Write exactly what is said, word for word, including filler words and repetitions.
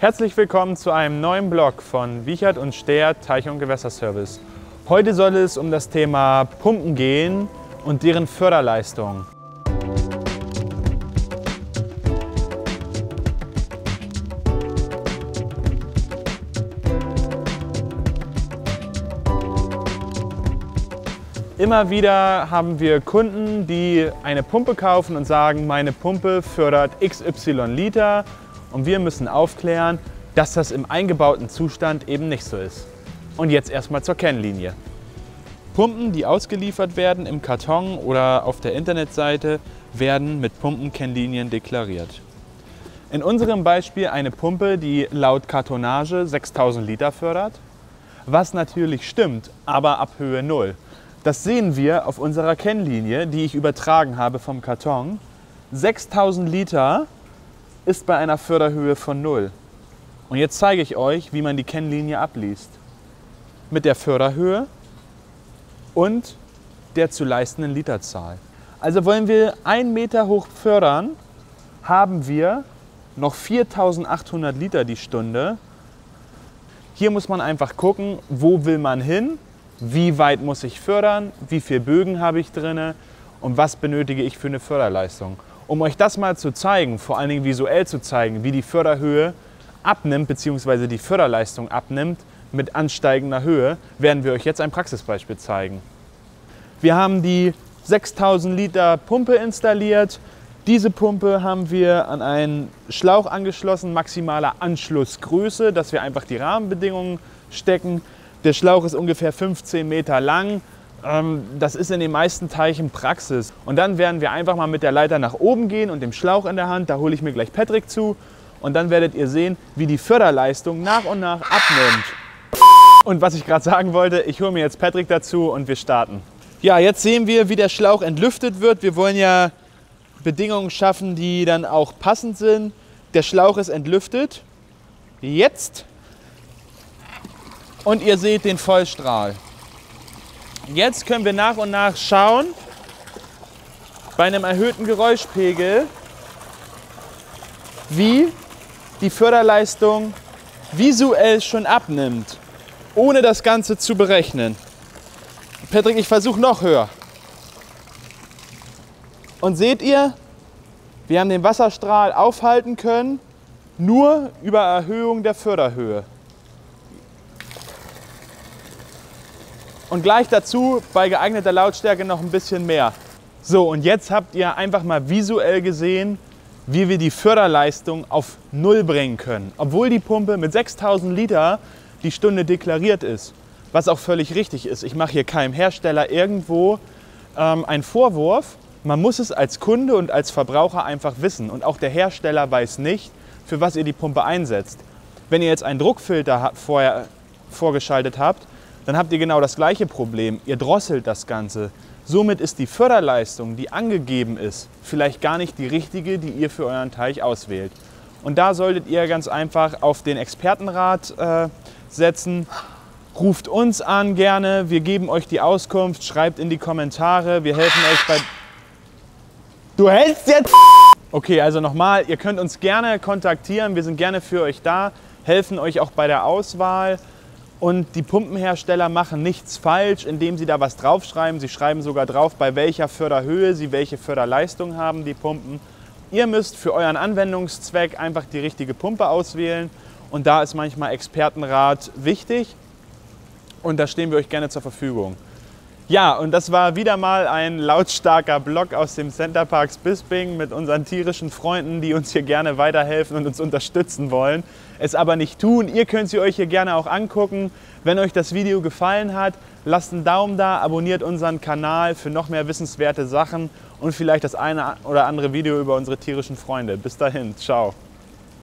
Herzlich willkommen zu einem neuen Blog von Wiechert und Stehr Teich- und Gewässerservice. Heute soll es um das Thema Pumpen gehen und deren Förderleistung. Immer wieder haben wir Kunden, die eine Pumpe kaufen und sagen, meine Pumpe fördert X Y Liter und wir müssen aufklären, dass das im eingebauten Zustand eben nicht so ist. Und jetzt erstmal zur Kennlinie. Pumpen, die ausgeliefert werden im Karton oder auf der Internetseite, werden mit Pumpenkennlinien deklariert. In unserem Beispiel eine Pumpe, die laut Kartonage sechstausend Liter fördert, was natürlich stimmt, aber ab Höhe null. Das sehen wir auf unserer Kennlinie, die ich übertragen habe vom Karton. sechstausend Liter ist bei einer Förderhöhe von null. Und jetzt zeige ich euch, wie man die Kennlinie abliest. Mit der Förderhöhe und der zu leistenden Literzahl. Also wollen wir einen Meter hoch fördern, haben wir noch viertausendachthundert Liter die Stunde. Hier muss man einfach gucken, wo will man hin? Wie weit muss ich fördern, wie viele Bögen habe ich drin und was benötige ich für eine Förderleistung. Um euch das mal zu zeigen, vor allen Dingen visuell zu zeigen, wie die Förderhöhe abnimmt bzw. die Förderleistung abnimmt mit ansteigender Höhe, werden wir euch jetzt ein Praxisbeispiel zeigen. Wir haben die sechstausend Liter Pumpe installiert. Diese Pumpe haben wir an einen Schlauch angeschlossen, maximaler Anschlussgröße, dass wir einfach die Rahmenbedingungen stecken. Der Schlauch ist ungefähr fünfzehn Meter lang. Das ist in den meisten Teichen Praxis. Und dann werden wir einfach mal mit der Leiter nach oben gehen und dem Schlauch in der Hand. Da hole ich mir gleich Patrick zu. Und dann werdet ihr sehen, wie die Förderleistung nach und nach abnimmt. Und was ich gerade sagen wollte, ich hole mir jetzt Patrick dazu und wir starten. Ja, jetzt sehen wir, wie der Schlauch entlüftet wird. Wir wollen ja Bedingungen schaffen, die dann auch passend sind. Der Schlauch ist entlüftet. Jetzt. Und ihr seht den Vollstrahl. Jetzt können wir nach und nach schauen, bei einem erhöhten Geräuschpegel, wie die Förderleistung visuell schon abnimmt, ohne das Ganze zu berechnen. Patrick, ich versuche noch höher. Und seht ihr, wir haben den Wasserstrahl aufhalten können, nur über Erhöhung der Förderhöhe. Und gleich dazu bei geeigneter Lautstärke noch ein bisschen mehr. So, und jetzt habt ihr einfach mal visuell gesehen, wie wir die Förderleistung auf null bringen können. Obwohl die Pumpe mit sechstausend Liter die Stunde deklariert ist, was auch völlig richtig ist. Ich mache hier keinem Hersteller irgendwo ähm, einen Vorwurf. Man muss es als Kunde und als Verbraucher einfach wissen. Und auch der Hersteller weiß nicht, für was ihr die Pumpe einsetzt. Wenn ihr jetzt einen Druckfilter vorher vorgeschaltet habt, dann habt ihr genau das gleiche Problem. Ihr drosselt das Ganze. Somit ist die Förderleistung, die angegeben ist, vielleicht gar nicht die richtige, die ihr für euren Teich auswählt. Und da solltet ihr ganz einfach auf den Expertenrat äh, setzen. Ruft uns an gerne, wir geben euch die Auskunft, schreibt in die Kommentare, wir helfen euch bei... Du hältst jetzt... Okay, also nochmal, ihr könnt uns gerne kontaktieren, wir sind gerne für euch da, helfen euch auch bei der Auswahl. Und die Pumpenhersteller machen nichts falsch, indem sie da was draufschreiben. Sie schreiben sogar drauf, bei welcher Förderhöhe sie welche Förderleistung haben, die Pumpen. Ihr müsst für euren Anwendungszweck einfach die richtige Pumpe auswählen. Und da ist manchmal Expertenrat wichtig. Und da stehen wir euch gerne zur Verfügung. Ja, und das war wieder mal ein lautstarker Blog aus dem Centerparks Bisping mit unseren tierischen Freunden, die uns hier gerne weiterhelfen und uns unterstützen wollen, es aber nicht tun. Ihr könnt sie euch hier gerne auch angucken. Wenn euch das Video gefallen hat, lasst einen Daumen da, abonniert unseren Kanal für noch mehr wissenswerte Sachen und vielleicht das eine oder andere Video über unsere tierischen Freunde. Bis dahin, ciao.